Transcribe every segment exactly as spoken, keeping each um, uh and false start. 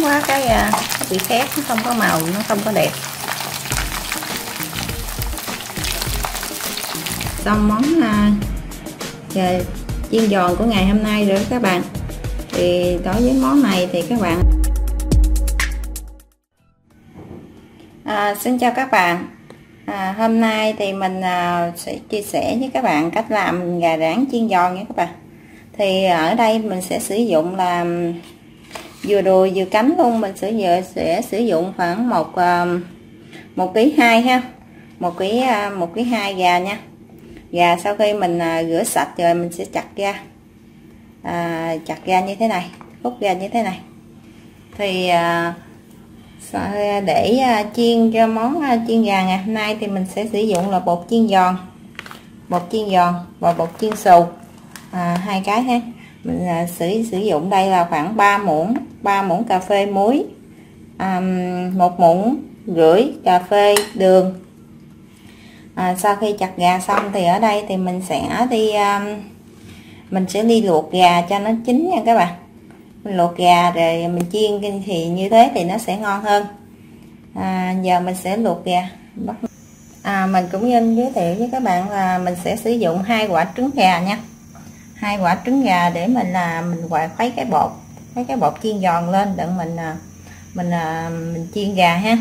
quá cái uh, nó bị khét, nó không có màu, nó không có đẹp. Xong món uh, chiên giòn của ngày hôm nay rồi các bạn. Thì đối với món này thì các bạn à, xin chào các bạn. à, hôm nay thì mình à, sẽ chia sẻ với các bạn cách làm gà rán chiên giòn nha các bạn. Thì ở đây mình sẽ sử dụng là vừa đùi vừa cánh luôn. Mình sẽ sẽ sử dụng khoảng một một ký hai ha, một ký một ký hai gà nha. Gà sau khi mình à, rửa sạch rồi mình sẽ chặt ra, à, chặt ra như thế này, khúc ra như thế này. Thì à, để à, chiên cho món à, chiên gà ngày hôm nay thì mình sẽ sử dụng là bột chiên giòn, bột chiên giòn và bột chiên xù, à, hai cái ha. Mình à, sử sử dụng đây là khoảng ba muỗng ba muỗng cà phê muối, à, một muỗng rưỡi cà phê đường. À, sau khi chặt gà xong thì ở đây thì mình sẽ đi um, mình sẽ đi luộc gà cho nó chín nha các bạn. Mình luộc gà rồi mình chiên thì như thế thì nó sẽ ngon hơn. À, giờ mình sẽ luộc gà. À, mình cũng nên giới thiệu với các bạn là mình sẽ sử dụng hai quả trứng gà nha, hai quả trứng gà để mình là mình khuấy cái bột khuấy cái bột chiên giòn lên đặng mình mình mình chiên gà ha.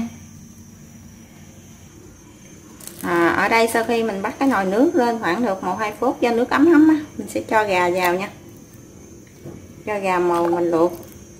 À, ở đây sau khi mình bắt cái nồi nước lên khoảng được một hai phút cho nước ấm ấm á, mình sẽ cho gà vào nha, cho gà màu mình luộc.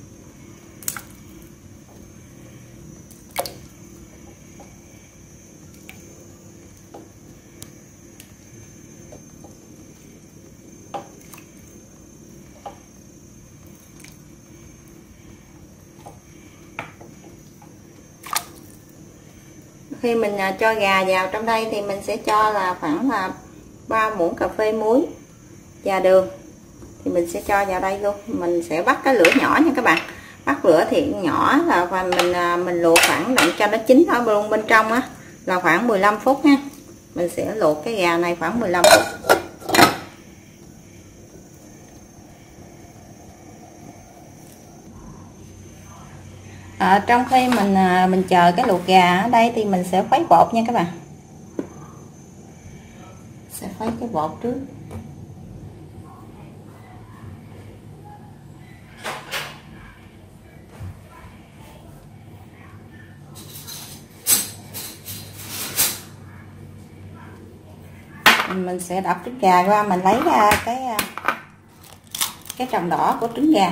Khi mình cho gà vào trong đây thì mình sẽ cho là khoảng là ba muỗng cà phê muối và đường, thì mình sẽ cho vào đây luôn. Mình sẽ bắt cái lửa nhỏ nha các bạn, bắt lửa thì nhỏ là và mình mình luộc khoảng đặng cho nó chín ở luôn bên trong á là khoảng mười lăm phút ha. Mình sẽ luộc cái gà này khoảng mười lăm phút. À, trong khi mình mình chờ cái luộc gà ở đây thì mình sẽ khuấy bột nha các bạn. Sẽ khuấy cái bột trước. Mình sẽ đập trứng gà qua, mình lấy ra cái cái tròng đỏ của trứng gà.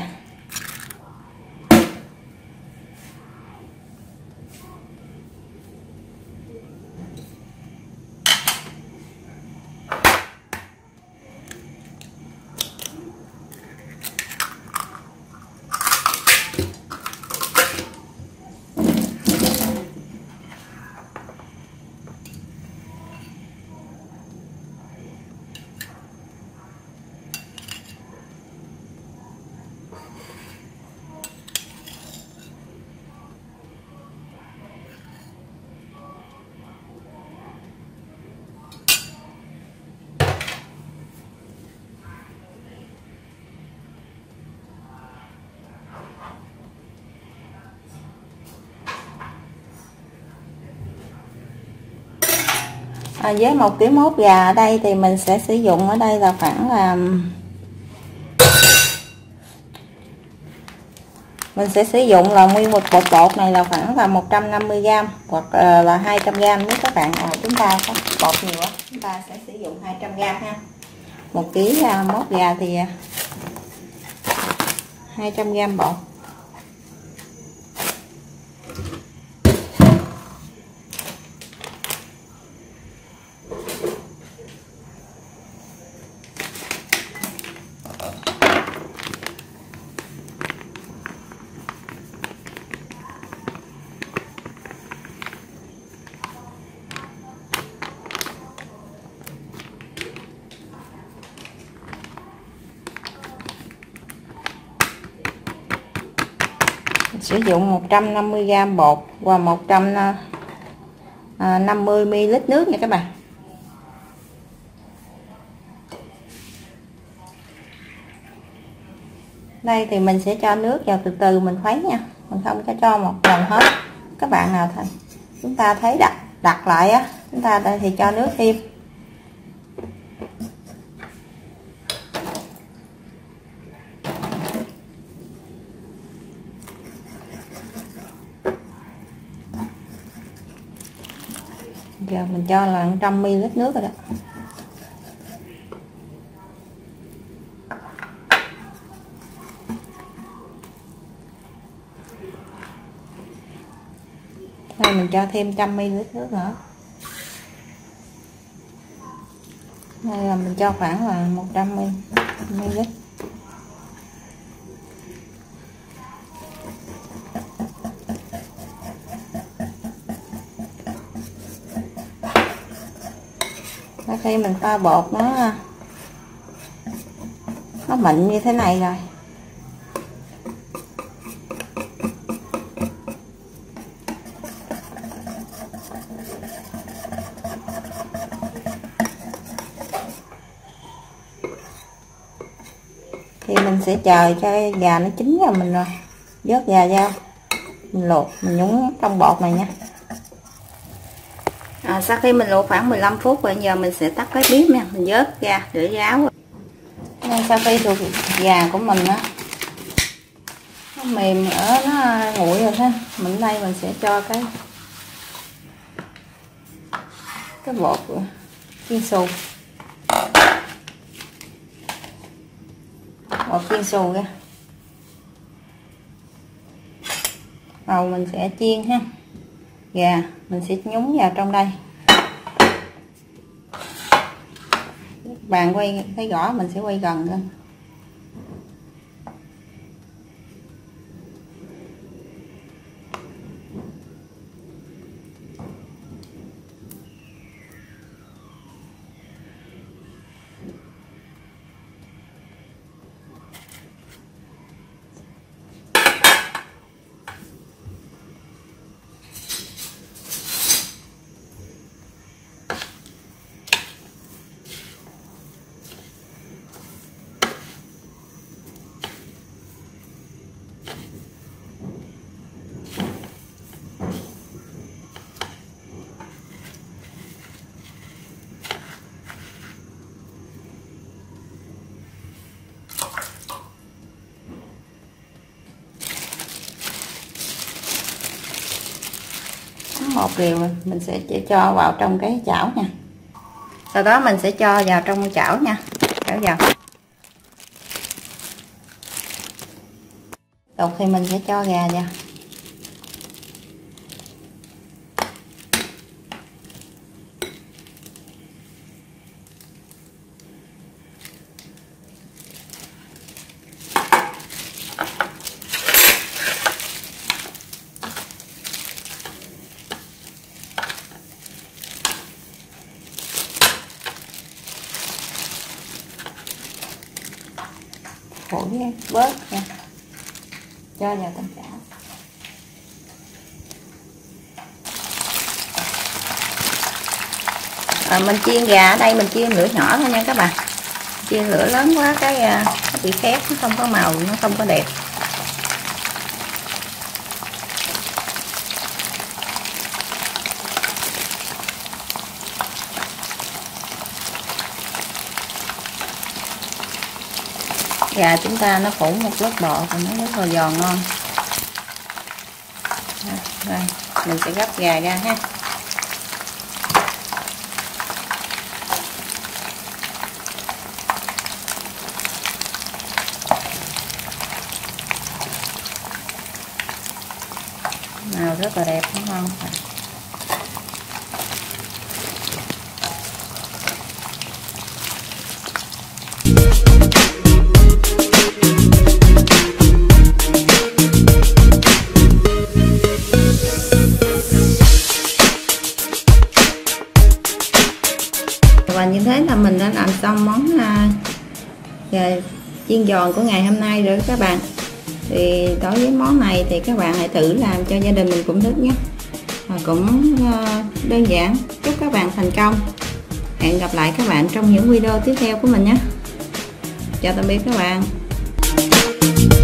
À, với một ký mốt gà ở đây thì mình sẽ sử dụng ở đây là khoảng là mình sẽ sử dụng là nguyên một bột bột này là khoảng là một trăm năm mươi gam hoặc là hai trăm gam. Nếu các bạn à, chúng ta có bột nhiều á, chúng ta sẽ sử dụng hai trăm gam ha. Một ký mốt gà thì hai trăm gam bột. Sử dụng một trăm năm mươi gam bột và một trăm năm mươi mi li lít nước nha các bạn. Đây thì mình sẽ cho nước vào từ từ mình khuấy nha, mình không có cho một lần hết. Các bạn nào thôi chúng ta thấy đặt đặt lại á, chúng ta đây thì cho nước thêm. Giờ mình cho là một trăm mi li lít nước rồi đó. Đây mình cho thêm một trăm mi li lít nước nữa. Đây là mình cho khoảng là một trăm mi li lít. Sau khi mình pha bột nó nó mịn như thế này rồi, thì mình sẽ chờ cho gà nó chín rồi mình rồi vớt gà ra mình luộc, mình nhúng trong bột này nha. À, sau khi mình luộc khoảng mười lăm phút rồi, giờ mình sẽ tắt cái bếp nha, mình vớt ra để ráo. Nên sau khi luộc gà của mình á nó mềm ở nó nguội rồi ha, mình đây mình sẽ cho cái cái bột chiên xù, bột chiên xù ra, rồi mình sẽ chiên ha. Gà mình sẽ nhúng vào trong đây. Bạn quay thấy rõ, mình sẽ quay gần lên. Một điều mình sẽ cho vào trong cái chảo nha, sau đó mình sẽ cho vào trong chảo nha, chảo vào. Tục thì mình sẽ cho gà vào. Phủi bớt nha, cho vào trong chảo. À, mình chiên gà ở đây mình chiên lửa nhỏ thôi nha các bạn, chiên lửa lớn quá cái nó bị khét, nó không có màu, nó không có đẹp. Gà chúng ta nó phủ một lớp bột và nó rất là giòn ngon. Rồi mình sẽ gấp gà ra ha. Màu rất là đẹp đúng không? Và như thế là mình đã làm xong món gà chiên giòn của ngày hôm nay rồi các bạn. Thì đối với món này thì các bạn hãy thử làm cho gia đình mình cũng thích nhé. Và cũng đơn giản. Chúc các bạn thành công. Hẹn gặp lại các bạn trong những video tiếp theo của mình nhé. Chào tạm biệt các bạn.